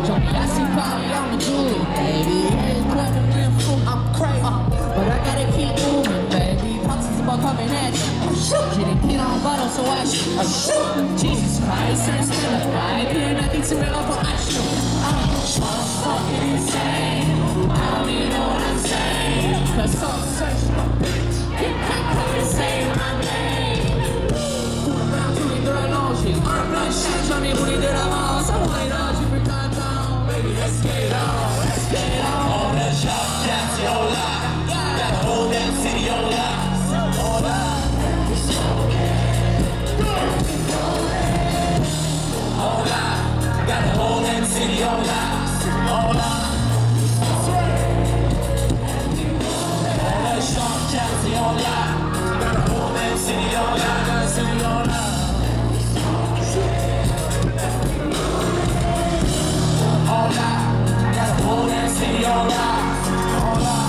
J'en ai assez parlé on the good, baby. Ain't clapping me in full, I'm crazy. But I gotta keep moving, baby. Pops is about coming at you. J'ai des pieds dans le bottle, so I shoot. Jesus Christ, I'm still alive. Here, nothing to real for I shoot. I'm fucking insane. I don't even know what I'm saying. Cause some search my bitch. You can't fucking say my name. Tout le monde, tous les girls, non, j'ai un plein de shit. J'en ai roulé de l'avance. I'm white on, j'ai pris tant de temps. Baby, let's get it on, let's get it on. All that shop, that's your life. Got the whole damn city on lock. All that. All that. Got the whole damn city on lock. All that. All that shop, that's your life. Got the whole damn city on lock. Got the city on lock. All that. Got the whole damn city on lock. All that.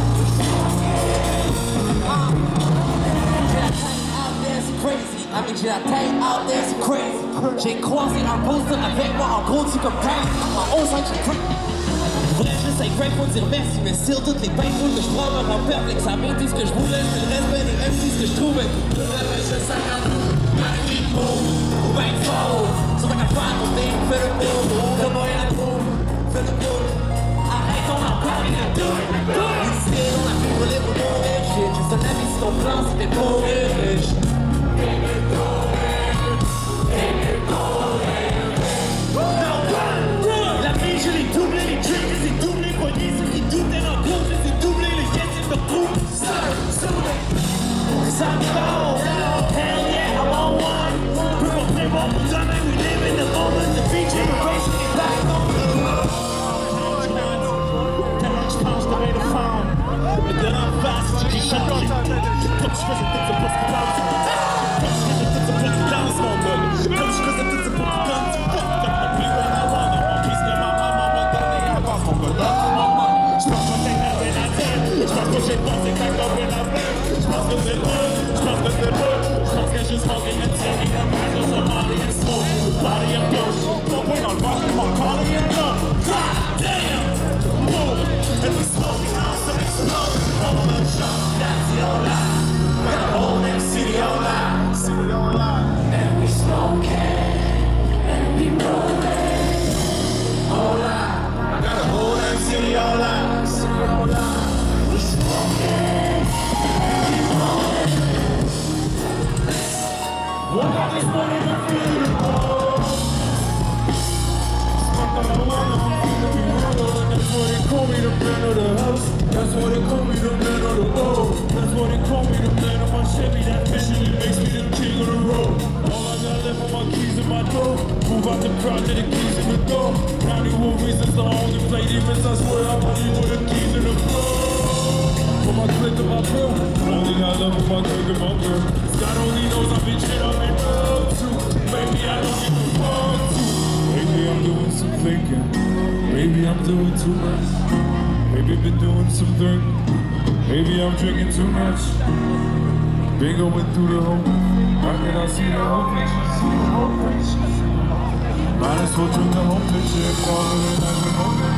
J'ai la taille out there, c'est crazy. J'ai croisé un poster avec moi, en gros tu comprends. En 11 ans j'ai pris. Bref, j'essaye grateful de dire merci, mais still toutes les painfuls que je prends me rendent perplexe. Ça m'a dit ce que je voulais, c'est le respect des MC, ce que je trouvais. Le reste, je sais à nous, magnifique move, ou ben faux. Sur un affaire, on dit, fais le coup, le moyen de coup, fais le coup. Arrête, on en parle, il a do it. Still, on a pu rouler pour mourir, shit. Juste un ami si ton plan, c'était pour riche. La vie je l'ai doublé, les drinks je les ai doublés, poignets ceux qui doutaient en gros, je les ai doublés, les yes ils me trouvent. Ça me parle, hell yeah, I'm on one. Peu qu'on prévoit pour jamais, we live in the moment, the beat generation est back on the road. Tellement je pense de rien de femme, mais de l'en face, j'ai changé. Comme je faisais tout ça pour ce qui parle, j'ai pensé qu'à combien la paix. J'pense que c'est bon, j'pense que c'est beau. J'pense que juste manquer une série de mains dans un body and smoke. Body and ghost. Ton point dans le box, mon calling and love. God damn! Move! And we smoking on some explode. All on the shop, that's the old lie. Got a whole damn city on lie. City on lie. And we smoking. And we rolling. Hold on. I got a whole damn city on lie. City on lie. One got this money to feel the ball. That's what they call me, the man of the house. That's what they call me, the man of the road. That's what they call me, the man of my Chevy. That visually makes me the king of the road. All I got left are my keys in my door. Move out the crowd to the keys in the door. 91 reasons to only play defense. I swear I put you with the keys in the floor. For my clip and my bill, only got love for my click and my bill. God only knows I've been shit I've been up to. Maybe I don't give a fuck to. Maybe I'm doing some thinking. Maybe I'm doing too much. Maybe I've been doing some drinking. Maybe I'm drinking too much. Been going through the whole. How can I see the whole picture? Might as well drink the whole picture and call it a night with hope.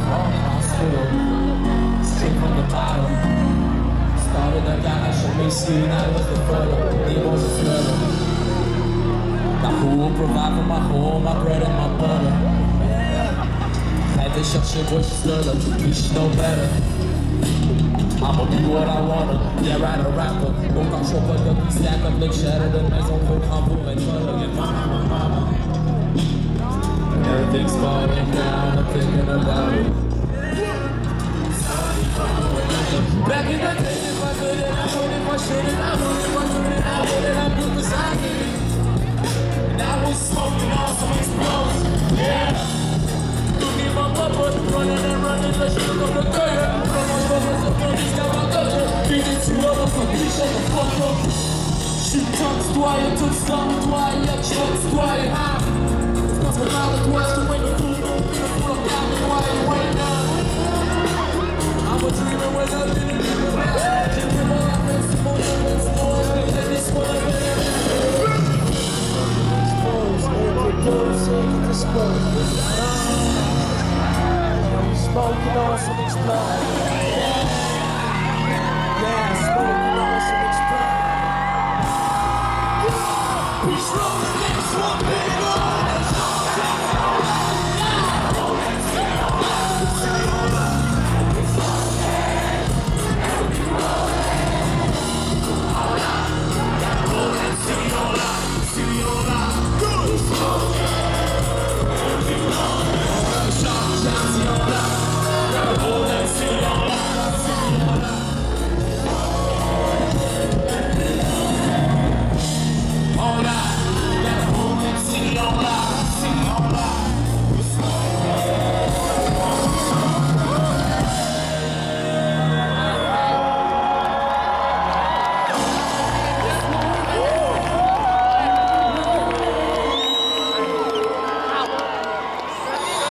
Straight from the bottom. Started a guy, I should make sure I was the brother. He was a flutter. Now who will provide for my home, my bread and my butter? Had to chercher bush slur, you should know better. I'ma do what I wanna, yeah, right a rapper. Donc quand je pas de puis stack up like shatter de maison pour pour être folle, get mama. Everything's falling down, I'm thinking about it. Back in the days, if I could it, I would if I should it, I would if I could it, I would it, I do cause I did it. And I was smoking on some explosions, yeah. Don't give up, running and running, let's look up the curve. From my brothers and brothers, now I got you. Beat it to other for me, shut the fuck up. Shoot tongues, toi, et tout ça, toi, y'a trucks, toi, et hein. C'est parce qu'on parle de toi, je te wait the fool, the fool of God, and why you right now. I'm a dreamer when I didn't even know. Can't give all I miss, more than this, more than this, more than this. Expose, expose, expose. Breaking on some explode.